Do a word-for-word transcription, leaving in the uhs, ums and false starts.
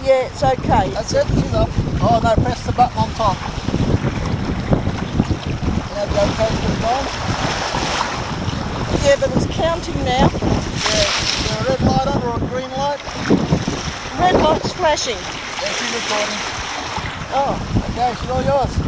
Yeah, it's okay. That's it, it's enough. Oh no, press the button on top. Now the okay for the time? Yeah, but it's counting now. Yeah, is there a red light on or a green light? Red light's flashing. Yeah, she's recording. Oh. Okay, she's all yours.